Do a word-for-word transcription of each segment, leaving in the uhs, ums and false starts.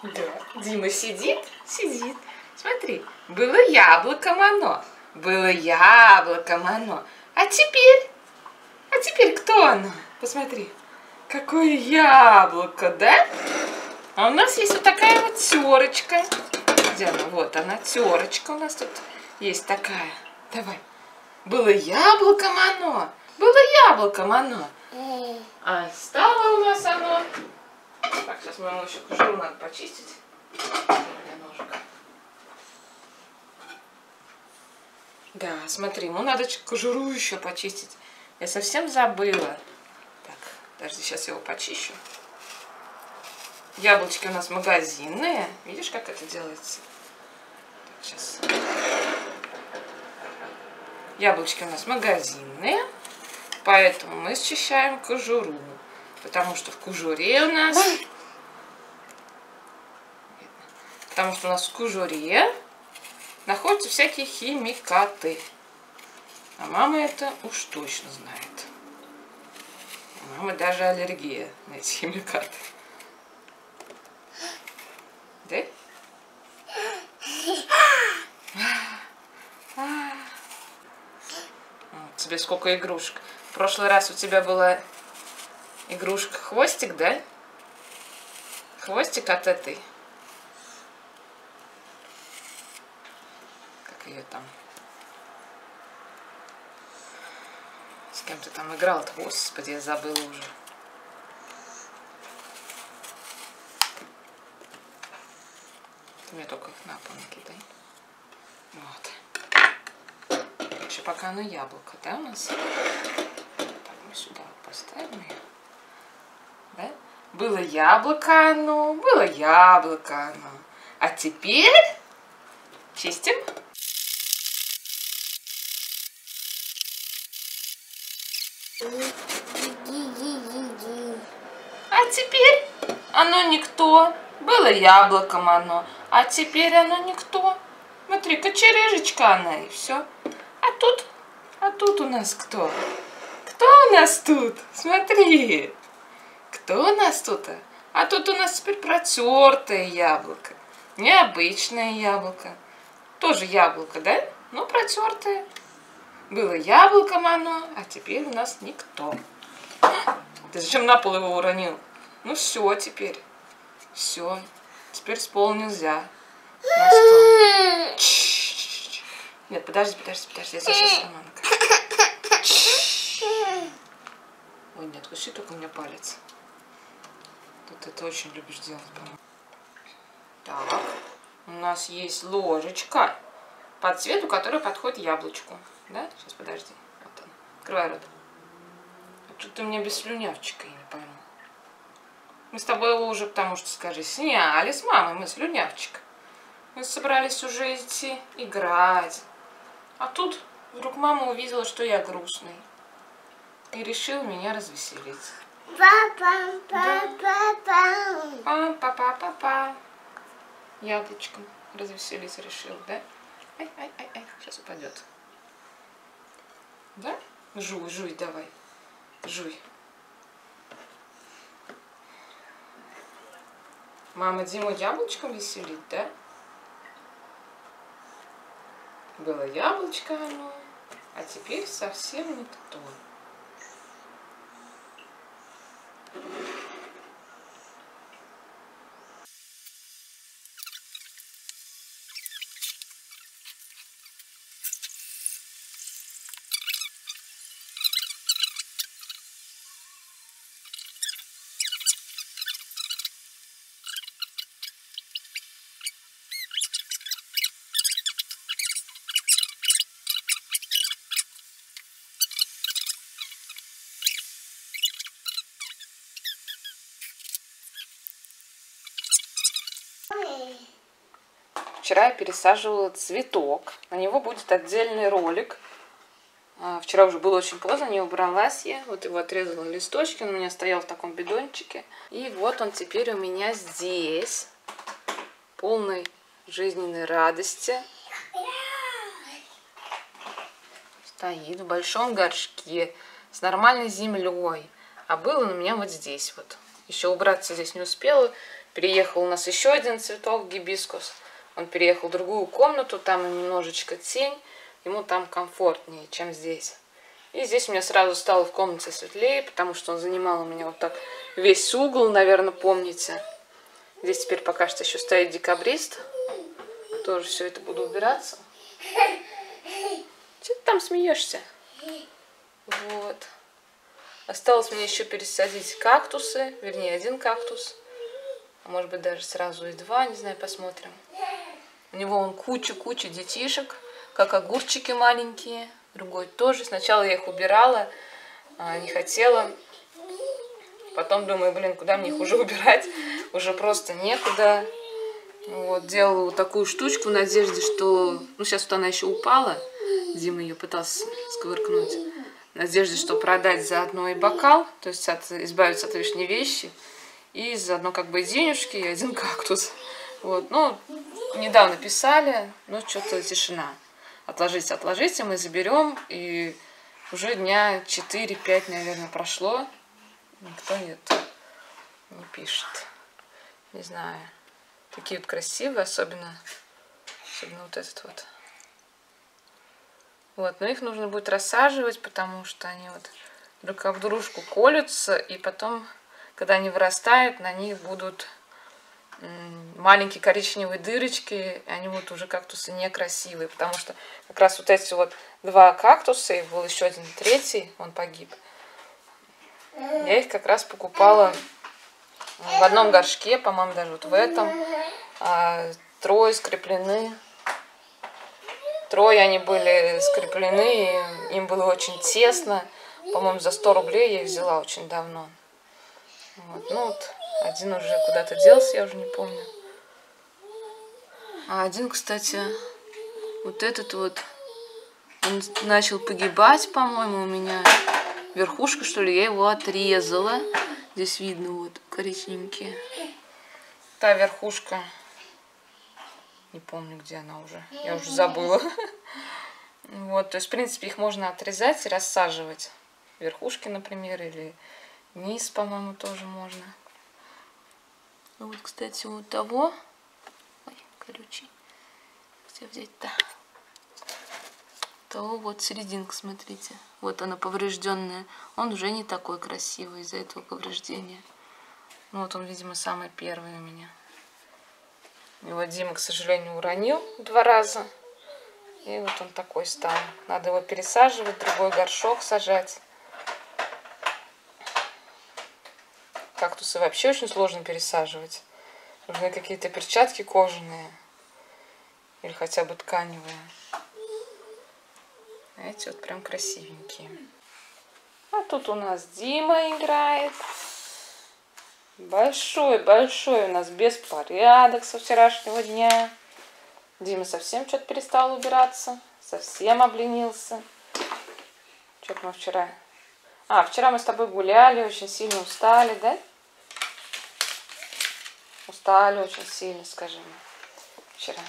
Да. Дима сидит, сидит. Смотри, было яблоком оно. Было яблоком оно. А теперь, а теперь кто оно? Посмотри, какое яблоко, да? А у нас есть вот такая вот терочка. Где она? Вот она, терочка у нас тут есть такая. Давай. Было яблоком оно. Было яблоком оно. А стало у нас оно. Так, сейчас моему еще кожуру надо почистить. Немножко. Да, смотри, ему надо кожуру еще почистить. Я совсем забыла. Так, подожди, сейчас я его почищу. Яблочки у нас магазинные. Видишь, как это делается? Так, сейчас. Яблочки у нас магазинные. Поэтому мы счищаем кожуру. Потому что в кожуре у нас... Потому что у нас в кожуре находятся всякие химикаты. А мама это уж точно знает. У мамы даже аллергия на эти химикаты. Да? Тебе сколько игрушек. В прошлый раз у тебя была игрушка хвостик, да? Хвостик от этой. Как ее там? С кем ты там играл? Господи, я забыла уже. Ты мне только их на пол накидай. Вот. Еще пока оно яблоко, да, у нас? Так, мы сюда поставим ее. Да? Было яблоко оно, было яблоко оно. А теперь чистим. А теперь оно никто. Было яблоком оно, а теперь оно никто. Смотри, кочерыжечка она и все. А тут, а тут у нас кто? Кто у нас тут? Смотри. Кто у нас тут? А тут у нас теперь протертое яблоко. Необычное яблоко. Тоже яблоко, да? Но протертое. Было яблоком оно, а теперь у нас никто. Ты зачем на пол его уронил? Ну все теперь. Все. Теперь с пола нельзя. На стол. Нет, подожди, подожди, подожди. Я сейчас сама накажу. Ой, не откуси только у меня палец. Ты это очень любишь делать, по-моему. Так. У нас есть ложечка по цвету, которая подходит яблочку. Да? Сейчас, подожди. Вот он. Открывай рот. А тут ты мне без слюнявчика, я не пойму. Мы с тобой его уже, потому что, скажи, сняли с мамой мы слюнявчик. Мы собрались уже идти играть. А тут вдруг мама увидела, что я грустный. И решила меня развеселить. Па-па-па-па. Яблочком развеселить решил, да? Ай-ай-ай-ай, сейчас упадет. Да? Жуй, жуй, давай. Жуй. Мама Диму яблочком веселит, да? Было яблочко оно, а теперь совсем никто. Вчера я пересаживала цветок. На него будет отдельный ролик. Вчера уже было очень поздно, не убралась я. Вот его отрезала листочки, он у меня стоял в таком бидончике. И вот он теперь у меня здесь. Полный жизненной радости. Стоит в большом горшке с нормальной землей. А был он у меня вот здесь вот. Еще убраться здесь не успела. Переехал у нас еще один цветок, гибискус. Он переехал в другую комнату, там немножечко тень. Ему там комфортнее, чем здесь. И здесь у меня сразу стало в комнате светлее, потому что он занимал у меня вот так весь угол, наверное, помните. Здесь теперь пока что еще стоит декабрист. Тоже все это буду убираться. Че ты там смеешься? Вот. Осталось мне еще пересадить кактусы, вернее, один кактус. А может быть, даже сразу и два, не знаю, посмотрим. У него он куча-куча детишек, как огурчики маленькие. Другой тоже. Сначала я их убирала, не хотела. Потом думаю, блин, куда мне их уже убирать? Уже просто некуда. Вот, делала вот такую штучку в надежде, что... Ну, сейчас вот она еще упала. Дима ее пытался сковыркнуть. В надежде, что продать заодно и бокал, то есть от, избавиться от лишней вещи. И заодно как бы денежки и один кактус. Вот, ну, недавно писали, но что-то тишина. Отложите, отложите, мы заберем. И уже дня четыре-пять, наверное, прошло. Никто нет, не пишет. Не знаю. Такие вот красивые, особенно, особенно вот этот вот. Вот, но их нужно будет рассаживать, потому что они вот друг об дружку колются, и потом, когда они вырастают, на них будут маленькие коричневые дырочки, и они будут уже кактусы некрасивые, потому что как раз вот эти вот два кактуса, и был еще один третий, он погиб. Я их как раз покупала в одном горшке, по-моему, даже вот в этом. А, трое скреплены. Трое они были скреплены, и им было очень тесно. По-моему, за сто рублей я их взяла очень давно. Вот. Ну вот, один уже куда-то делся, я уже не помню. А один, кстати, вот этот вот, он начал погибать, по-моему, у меня. Верхушка, что ли, я его отрезала. Здесь видно вот коричневенькие. Та верхушка, не помню, где она уже, я уже забыла. Вот, то есть, в принципе, их можно отрезать и рассаживать. Верхушки, например, или низ, по-моему, тоже можно. Ну вот, кстати, у того... Ой, колючий. Где взять-то? Того вот серединка, смотрите. Вот она поврежденная. Он уже не такой красивый из-за этого повреждения. Ну вот он, видимо, самый первый у меня. Его Дима, к сожалению, уронил два раза. И вот он такой стал. Надо его пересаживать, другой горшок сажать. Кактусы вообще очень сложно пересаживать. Нужны какие-то перчатки кожаные. Или хотя бы тканевые. Эти вот прям красивенькие. А тут у нас Дима играет. Большой-большой у нас беспорядок со вчерашнего дня. Дима совсем что-то перестал убираться. Совсем обленился. Что-то мы вчера... А, вчера мы с тобой гуляли, очень сильно устали, да? Устали очень сильно, скажи мне. Вчера.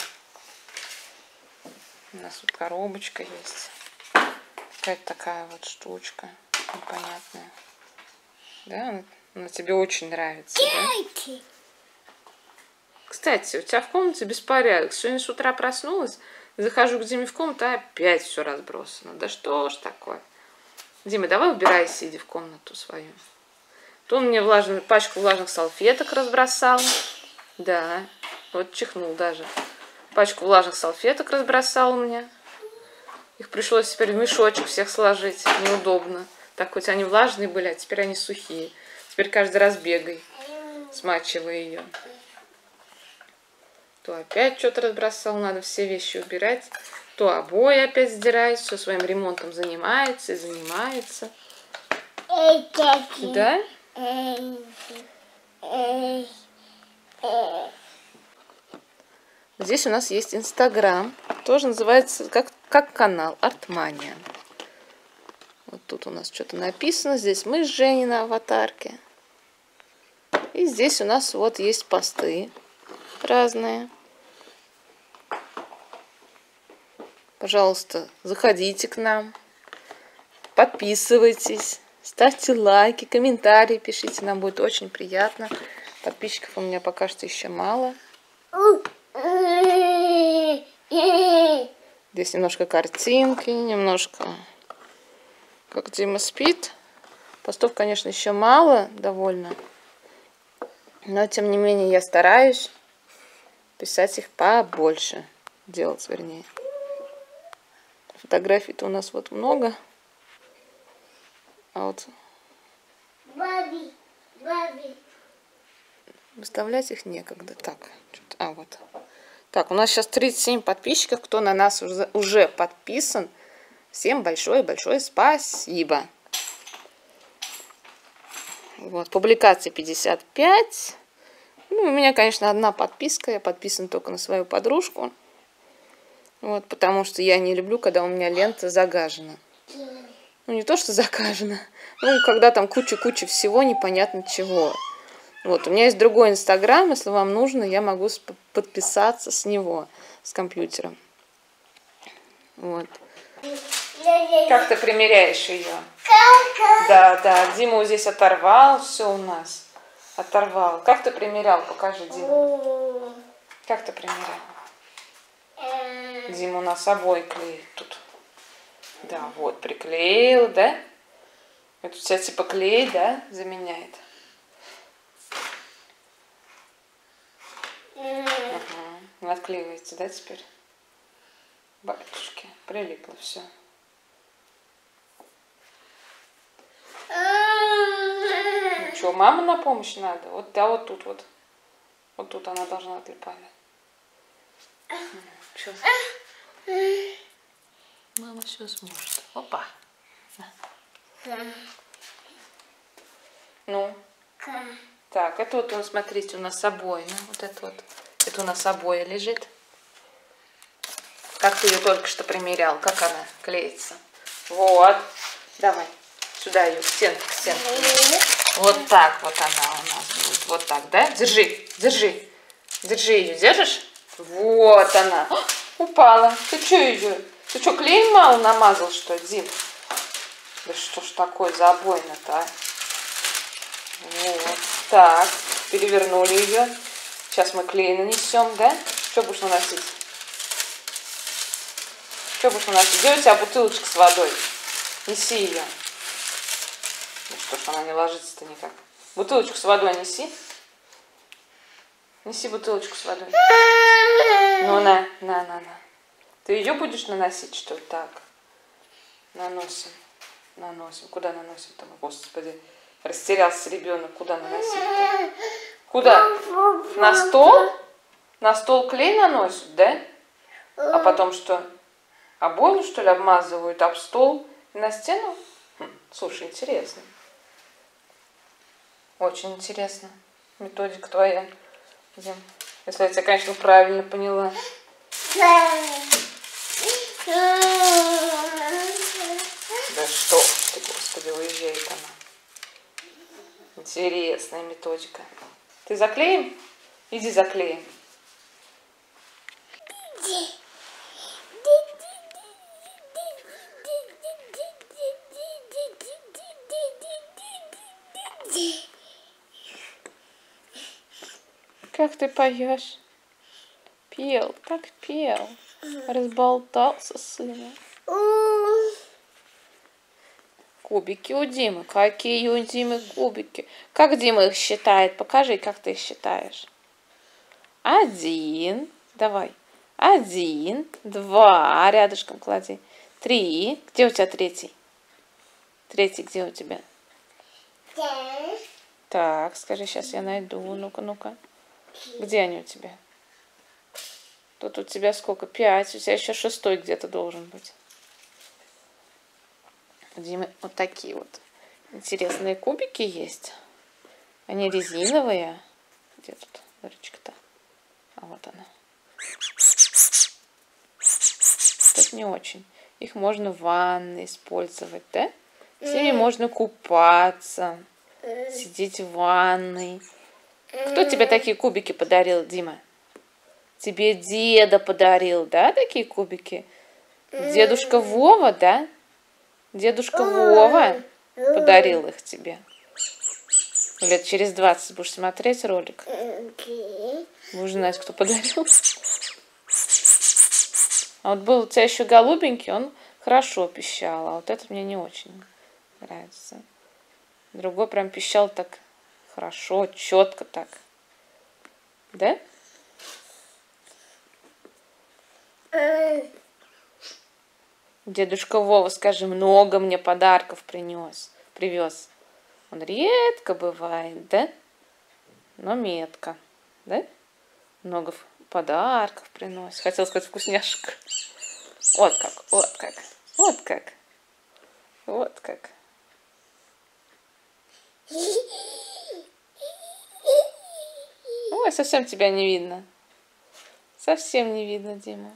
У нас тут коробочка есть. Какая-то такая вот штучка непонятная. Да, она, она тебе очень нравится, да? Кстати, у тебя в комнате беспорядок. Сегодня с утра проснулась, захожу к Диме в комнату, а опять все разбросано. Да что ж такое? Дима, давай убирайся, иди в комнату свою. То он мне влажную, пачку влажных салфеток разбросал. Да, вот чихнул даже. Пачку влажных салфеток разбросал у меня. Их пришлось теперь в мешочек всех сложить. Неудобно. Так хоть они влажные были, а теперь они сухие. Теперь каждый раз бегай, смачивая ее. То опять что-то разбросал, надо все вещи убирать. То обои опять сдирает, все своим ремонтом занимается и занимается. Да? Здесь у нас есть Инстаграм. Тоже называется как, как канал Артмания. Вот тут у нас что-то написано. Здесь мы с Женей на аватарке. И здесь у нас вот есть посты разные. Пожалуйста, заходите к нам. Подписывайтесь. Ставьте лайки, комментарии пишите. Нам будет очень приятно. Подписчиков у меня пока что еще мало. Здесь немножко картинки, немножко как Дима спит. Постов, конечно, еще мало довольно. Но, тем не менее, я стараюсь писать их побольше. Делать, вернее. Фотографий-то у нас вот много. А вот Баби, баби. выставлять их некогда. Так, что-то, а вот. Так, у нас сейчас тридцать семь подписчиков. Кто на нас уже, уже подписан. Всем большое-большое спасибо. Вот, публикации пятьдесят пять. Ну, у меня, конечно, одна подписка. Я подписан только на свою подружку. Вот, потому что я не люблю, когда у меня лента загажена. Ну, не то, что загажена. Ну, когда там куча-куча всего, непонятно чего. Вот, у меня есть другой инстаграм. Если вам нужно, я могу подписаться с него, с компьютером. Вот. Как ты примеряешь ее? Да, да, Дима здесь оторвал все у нас. Оторвал. Как ты примерял? Покажи, Дима. Как ты примерял? Дима у нас обои клеит тут. Да, вот, приклеил, да? Это у тебя типа клей, да, заменяет? Ага. Не отклеивается, да, теперь? Батюшки, прилипло все. Ну что, мама на помощь надо? Вот, да, вот тут вот. Вот тут она должна отлипать. Что? Мама все сможет. Опа. Ну. Так, это вот, смотрите, у нас обои. Ну, вот это вот. Это у нас обои лежит. Как ты ее только что примерял? Как она клеится? Вот. Давай. Сюда ее, к стенке, к стенке. Вот так вот она у нас будет. Вот так, да? Держи, держи. Держи ее, держишь? Вот она. О, упала. Ты что ее? Ты что, клей мало намазал, что ли, Дим? Да что ж такое за обойна-то, а? Вот. Так, перевернули ее. Сейчас мы клей нанесем, да? Что будешь наносить? Что будешь наносить? Где у тебя бутылочка с водой? Неси ее. Ну что ж, она не ложится-то никак. Бутылочку с водой неси. Неси бутылочку с водой. Ну, на, на, на, на. Ты ее будешь наносить, что ли? Так. Наносим. Наносим. Куда наносим-то? Господи. Растерялся ребенок. Куда наносить-то? Куда? На стол? На стол клей наносят, да? А потом что? Обойну, что ли, обмазывают об стол и на стену? Хм, слушай, интересно. Очень интересно. Методика твоя, Дим. Если я тебя, конечно, правильно поняла. Да что ты, господи, уезжает она. Интересная методика. Ты заклеим? Иди заклеим. Как ты поешь? Пел, так пел. Разболтался сына. Кубики у Димы. Какие у Димы кубики? Как Дима их считает? Покажи, как ты их считаешь. Один. Давай. Один. Два. Рядышком клади. Три. Где у тебя третий? Третий где у тебя? Так, скажи, сейчас я найду. Ну-ка, ну-ка. Где они у тебя? Тут у тебя сколько? Пять. У тебя еще шестой где-то должен быть. У Димы вот такие вот интересные кубики есть. Они резиновые. Где тут дырочка-то? А вот она. Тут не очень. Их можно в ванной использовать, да? С ними можно купаться. Сидеть в ванной. Кто тебе такие кубики подарил, Дима? Тебе деда подарил, да, такие кубики? Дедушка Вова, да? Дедушка Вова подарил их тебе. Лет через двадцать будешь смотреть ролик. Окей. Будешь знать, кто подарил. А вот был у тебя еще голубенький, он хорошо пищал, а вот этот мне не очень нравится. Другой прям пищал так хорошо, четко так. Да? Дедушка Вова, скажи, много мне подарков принес, привез. Он редко бывает, да? Но метко, да? Много подарков приносит. Хотела сказать вкусняшек. Вот как, вот как, вот как, вот как. Ой, совсем тебя не видно. Совсем не видно, Дима.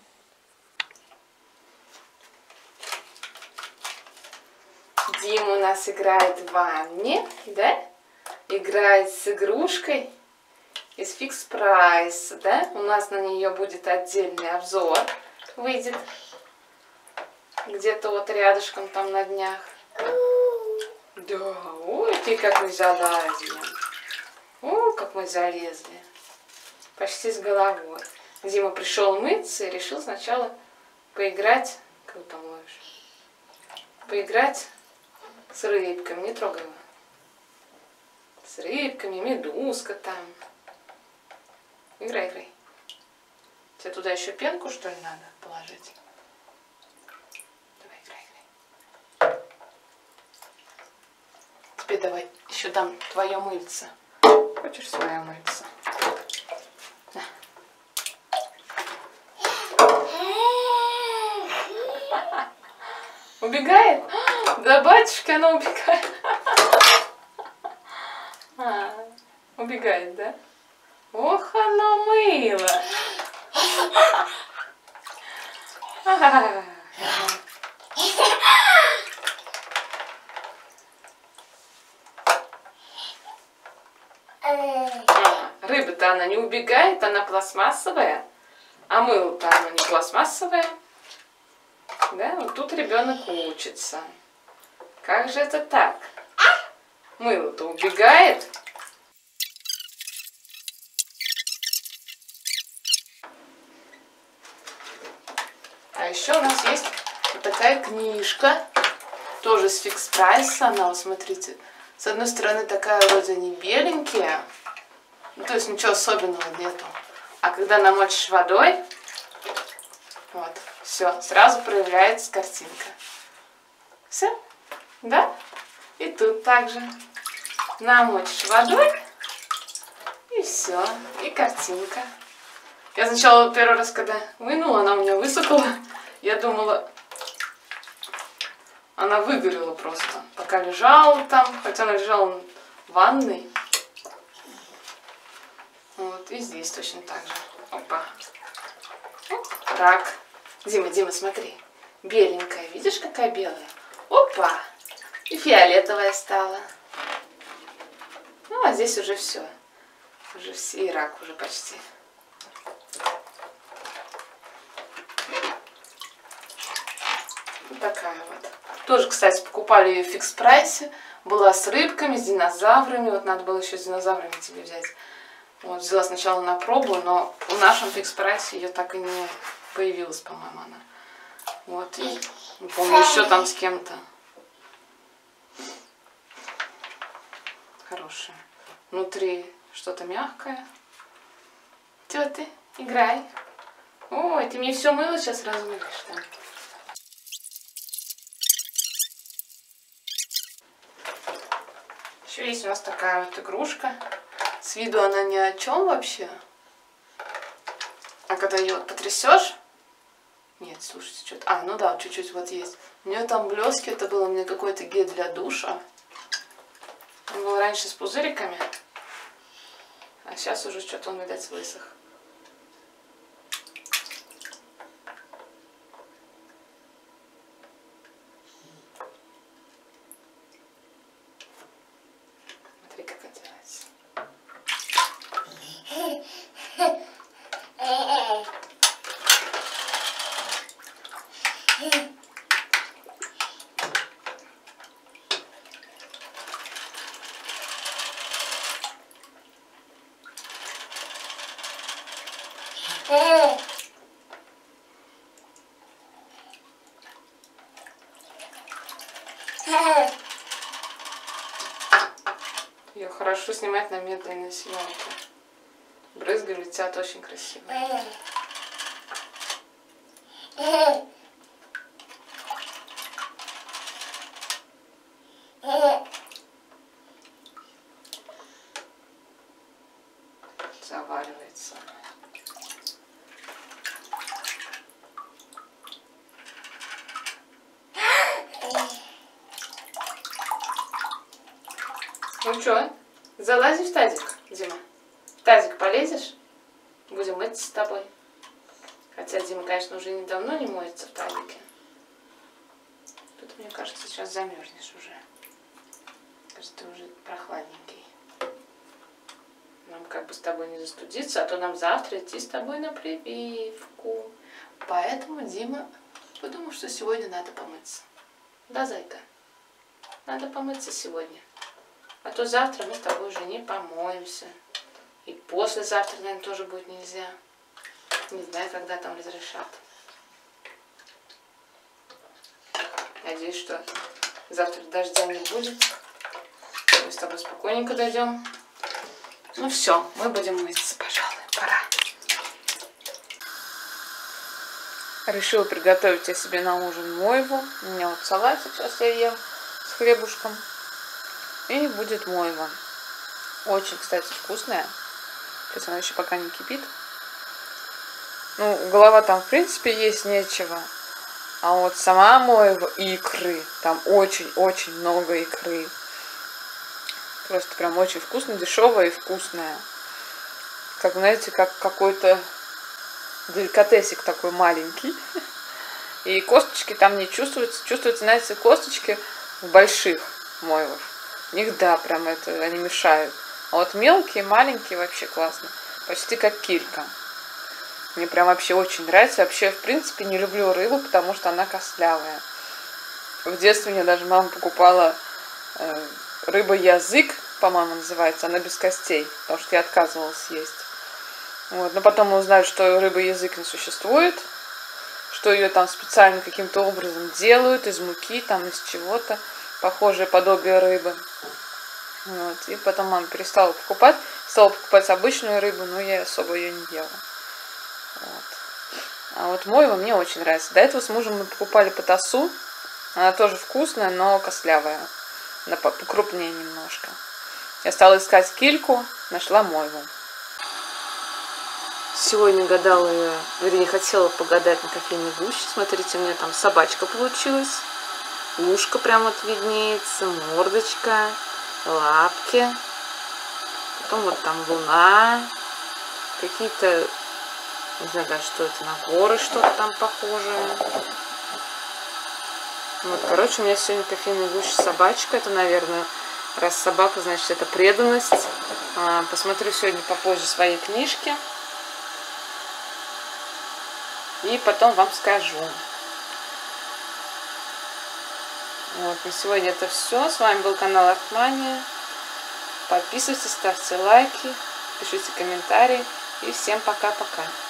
Дима у нас играет в ванне, да? Играет с игрушкой из Фикс Прайса, да? У нас на нее будет отдельный обзор. Выйдет где-то вот рядышком там на днях. Да, ой, ты как мы залазили. О, как мы залезли. Почти с головой. Дима пришел мыться и решил сначала поиграть. Как там ловишь? Поиграть с рыбками. Не трогай его. С рыбками, медузка там. Играй, играй. Тебе туда еще пенку, что ли, надо положить? Давай, играй, играй. Тебе давай еще дам твое мыльце. Хочешь свое мыльце? На. Убегает? Да, батюшки, она убегает. А, убегает, да? Ох, оно мыло. А, рыба-то она не убегает, она пластмассовая. А мыло-то оно не пластмассовое. Да, вот тут ребенок учится. Как же это так? Мыло-то убегает. А еще у нас есть вот такая книжка, тоже с Фикс Прайса. Она, вот смотрите, с одной стороны такая вроде не беленькая, ну, то есть ничего особенного нету. А когда намочишь водой, вот, все, сразу проявляется картинка. Все, да? И тут также намочишь водой, и все, и картинка. Я сначала первый раз, когда вынула, она у меня высохла, я думала, она выгорела просто. Пока лежала там, хотя она лежала в ванной. Вот, и здесь точно так же. Опа. Оп, рак. Дима, Дима, смотри. Беленькая, видишь, какая белая? Опа. И фиолетовая стала. Ну, а здесь уже все. Уже все, и рак уже почти. Вот такая вот. Тоже, кстати, покупали ее в Фикс Прайсе. Была с рыбками, с динозаврами. Вот надо было еще с динозаврами тебе взять. Вот, взяла сначала на пробу, но в нашем Фикс Прайсе ее так и не появилась, по-моему, она. Вот, и не помню, еще там с кем-то. Хорошая. Внутри что-то мягкое. Чё ты? Играй. Ой, ты мне все мыло сейчас размылишь, да? Еще есть у нас такая вот игрушка. С виду она ни о чем вообще. А когда ее вот потрясешь... Нет, слушайте, что-то... А, ну да, чуть-чуть вот есть. У нее там блески, это было мне какой-то гель для душа. Он был раньше с пузыриками. А сейчас уже что-то он, видать, высох. Смотри, как это делается. Ее хорошо снимать на медленной съемке. Брызги летят очень красиво. Заваривается. Ну что, залазишь в тазик, Дима? В тазик полезешь? Будем мыться с тобой. Хотя Дима, конечно, уже недавно не моется в тазике. Тут, мне кажется, сейчас замерзнешь уже. Кажется, ты уже прохладненький. Нам как бы с тобой не застудиться, а то нам завтра идти с тобой на прививку. Поэтому Дима подумал, что сегодня надо помыться. Да, зайка? Надо помыться сегодня. А то завтра мы с тобой уже не помоемся. И послезавтра, наверное, тоже будет нельзя. Не знаю, когда там разрешат. Надеюсь, что завтра дождя не будет. Мы с тобой спокойненько дойдем. Ну все, мы будем мыться, пожалуй. Пора. Решила приготовить я себе на ужин мойву. У меня вот салат сейчас я ем с хлебушком. И будет мойва. Очень, кстати, вкусная. Сейчас она еще пока не кипит. Ну, голова там, в принципе, есть нечего. А вот сама мойва и икры. Там очень-очень много икры. Просто прям очень вкусно, дешевая и вкусная. Как, знаете, как какой-то деликатесик такой маленький. И косточки там не чувствуются. Чувствуются, знаете, косточки в больших мойвах. В них, да, прям это, они мешают. А вот мелкие, маленькие вообще классно. Почти как килька. Мне прям вообще очень нравится. Вообще, в принципе, не люблю рыбу, потому что она костлявая. В детстве мне даже мама покупала э, рыба-язык, по-моему, называется. Она без костей, потому что я отказывалась есть. Вот. Но потом мы узнали, что рыба-язык не существует. Что ее там специально каким-то образом делают из муки, там из чего-то. Похожее подобие рыбы. Вот. И потом мама перестала покупать. Стала покупать обычную рыбу, но я особо ее не ела. Вот. А вот мойва мне очень нравится. До этого с мужем мы покупали патасу. Она тоже вкусная, но костлявая. Она покрупнее немножко. Я стала искать кильку, нашла мойву. Сегодня гадала я, вернее, хотела погадать на кофейной гуще. Смотрите, у меня там собачка получилась. Ушко прям вот виднеется, мордочка, лапки. Потом вот там луна. Какие-то, не знаю даже, что это, на горы что-то там похожее. Вот, короче, у меня сегодня кофейная гуща собачка. Это, наверное, раз собака, значит, это преданность. Посмотрю сегодня попозже свои книжки. И потом вам скажу. Вот, на сегодня это все. С вами был канал Артмания. Подписывайтесь, ставьте лайки, пишите комментарии. И всем пока-пока.